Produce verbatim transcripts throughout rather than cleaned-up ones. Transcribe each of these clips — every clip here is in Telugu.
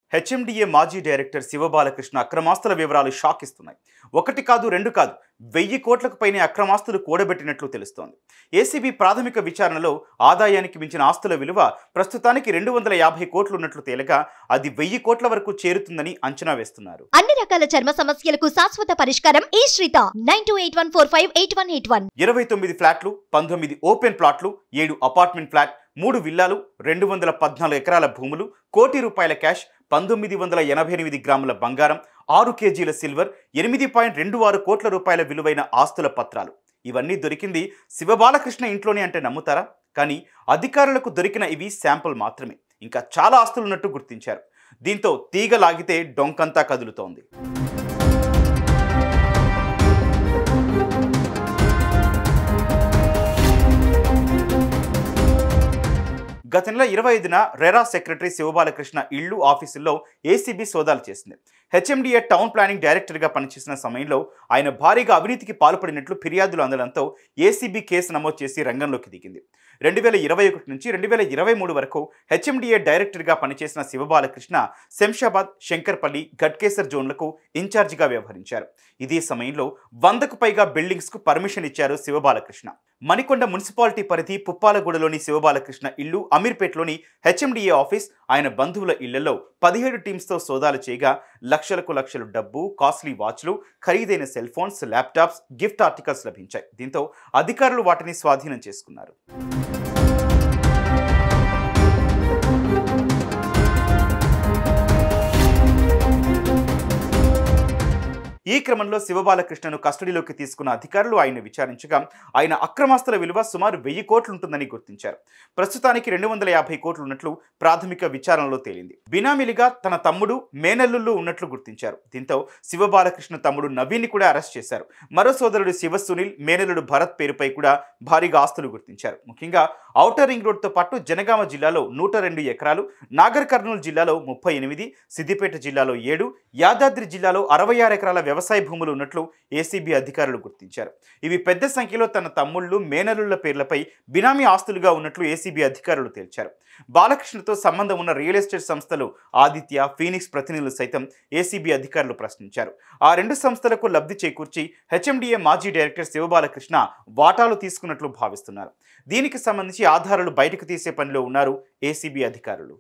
హెచ్ఎండిఏ మాజీ డైరెక్టర్ శివబాలకృష్ణ అక్రమాస్తుల వివరాలు షాక్ ఇస్తున్నాయి. ఒకటి కాదు రెండు కాదు వెయ్యి కోట్లకు పైనే అక్రమాస్తులు కూడబెట్టినట్లు తెలుస్తోంది. ఏసీబీ ప్రాథమిక విచారణలో ఆదాయానికి మించిన ఆస్తుల విలువ ప్రస్తుతానికి రెండు వందల యాభై కోట్లు ఉన్నట్లు తేలగా అది వెయ్యి కోట్ల వరకు చేరుతుందని అంచనా వేస్తున్నారు. అన్ని రకాల చర్మ సమస్యలకు శాశ్వత పరిష్కారం ఈ Sritha nine two eight one four five eight one eight one. ఇరవై తొమ్మిది ఫ్లాట్లు, పంతొమ్మిది ఓపెన్ ప్లాట్లు, ఏడు అపార్ట్మెంట్ ఫ్లాట్, మూడు విల్లాలు, రెండు వందల పద్నాలుగు ఎకరాల భూములు, కోటి రూపాయల క్యాష్, పంతొమ్మిది వందల ఎనభై ఎనిమిది గ్రాముల బంగారం, ఆరు కేజీల సిల్వర్, ఎనిమిది పాయింట్ రెండు ఆరు కోట్ల రూపాయల విలువైన ఆస్తుల పత్రాలు ఇవన్నీ దొరికింది శివబాలకృష్ణ ఇంట్లోనే అంటే నమ్ముతారా? కానీ అధికారులకు దొరికిన ఇవి శాంపుల్ మాత్రమే. ఇంకా చాలా ఆస్తులున్నట్టు గుర్తించారు. దీంతో తీగ లాగితే డొంకంతా కదులుతోంది. గత నెల ఇరవై ఐదున రెరా సెక్రటరీ శివబాలకృష్ణ ఇళ్లు, ఆఫీసుల్లో ఏసీబీ సోదాలు చేసింది. హెచ్ఎండిఏ టౌన్ ప్లానింగ్ డైరెక్టర్గా పనిచేసిన సమయంలో ఆయన భారీగా అవినీతికి పాల్పడినట్లు ఫిర్యాదులు అందడంతో ఏసీబీ కేసు నమోదు చేసి రంగంలోకి దిగింది. రెండు వేల ఇరవై ఒకటి నుంచి రెండు వేల ఇరవై మూడు వరకు హెచ్ఎండిఏ డైరెక్టర్గా పనిచేసిన శివబాలకృష్ణ శంషాబాద్, శంకర్పల్లి, గట్కేసర్ జోన్లకు ఇన్ఛార్జిగా వ్యవహరించారు. ఇదే సమయంలో వందకు పైగా బిల్డింగ్స్కు పర్మిషన్ ఇచ్చారు శివబాలకృష్ణ. మణికొండ మున్సిపాలిటీ పరిధి పుప్పాలగూడలోని శివబాలకృష్ణ ఇల్లు, అమీర్పేటలోని హెచ్ఎండిఏ ఆఫీస్, ఆయన బంధువుల ఇళ్లలో పదిహేడు టీమ్స్తో సోదాలు చేయగా లక్షలకు లక్షలు డబ్బు, కాస్ట్లీ వాచ్లు, ఖరీదైన cell phones, laptops, gift articles లభించాయి. దీంతో అధికారులు వాటిని స్వాధీనం చేసుకున్నారు. ఈ క్రమంలో శివబాలకృష్ణను కస్టడీలోకి తీసుకున్న అధికారులు ఆయన విచారించగా ఆయన అక్రమాస్తుల విలువ సుమారు వెయ్యి కోట్లు ఉంటుందని గుర్తించారు. ప్రస్తుతానికి రెండు వందల యాభై కోట్లు ఉన్నట్లు ప్రాథమిక విచారణలో తేలింది. బినామీలుగా తన తమ్ముడు, మేనల్లుళ్ళు ఉన్నట్లు గుర్తించారు. దీంతో శివబాలకృష్ణ తమ్ముడు నవీన్ని కూడా అరెస్ట్ చేశారు. మరో సోదరుడు శివ సునీల్, మేనల్లుడు భరత్ పేరుపై కూడా భారీగా ఆస్తులు గుర్తించారు. ముఖ్యంగా ఔటర్ రింగ్ రోడ్తో పాటు జనగామ జిల్లాలో నూట రెండు ఎకరాలు, నాగర్ కర్నూలు జిల్లాలో ముప్పై ఎనిమిది, సిద్దిపేట జిల్లాలో ఏడు, యాదాద్రి జిల్లాలో అరవై ఆరు ఎకరాల వ్యవసాయ భూములు ఉన్నట్లు ఏసీబీ అధికారులు గుర్తించారు. ఇవి పెద్ద సంఖ్యలో తన తమ్ముళ్ళు, మేనలుళ్ల పేర్లపై బినామీ ఆస్తులుగా ఉన్నట్లు ఏసీబీ అధికారులు తేల్చారు. బాలకృష్ణతో సంబంధం ఉన్న రియల్ ఎస్టేట్ సంస్థలు ఆదిత్య, ఫీనిక్స్ ప్రతినిధులు సైతం ఏసీబీ అధికారులు ప్రశ్నించారు. ఆ రెండు సంస్థలకు లబ్ధి చేకూర్చి హెచ్ఎండిఏ మాజీ డైరెక్టర్ శివబాలకృష్ణ వాటాలు తీసుకున్నట్లు భావిస్తున్నారు. దీనికి సంబంధించి ఆధారాలు బయటకు తీసే పనిలో ఉన్నారు ఏసీబీ అధికారులు.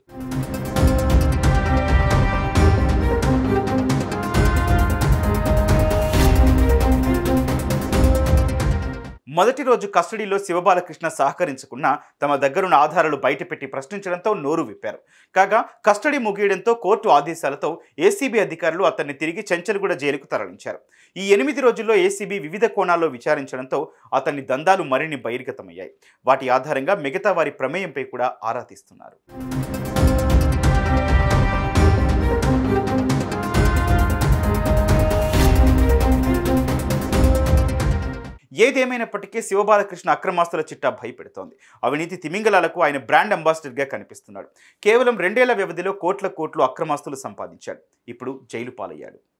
మొదటి రోజు కస్టడీలో శివబాలకృష్ణ సహకరించకుండా తమ దగ్గరున్న ఆధారాలు బయటపెట్టి ప్రశ్నించడంతో నోరు విప్పారు. కాగా కస్టడీ ముగియడంతో కోర్టు ఆదేశాలతో ఏసీబీ అధికారులు అతన్ని తిరిగి చెంచల్గూడ జైలుకు తరలించారు. ఈ ఎనిమిది రోజుల్లో ఏసీబీ వివిధ కోణాల్లో విచారించడంతో అతన్ని దందాలు మరిన్ని బహిర్గతమయ్యాయి. వాటి ఆధారంగా మిగతా వారి ప్రమేయంపై కూడా ఆరా తీస్తున్నారు. ఏదేమైనప్పటికీ శివబాలకృష్ణ అక్రమాస్తుల చిట్టా భయపెడుతోంది. అవినీతి తిమింగలాలకు ఆయన బ్రాండ్ అంబాసిడర్గా కనిపిస్తున్నాడు. కేవలం రెండేళ్ల వ్యవధిలో కోట్ల కోట్లు అక్రమాస్తులు సంపాదించాడు. ఇప్పుడు జైలు పాలయ్యాడు.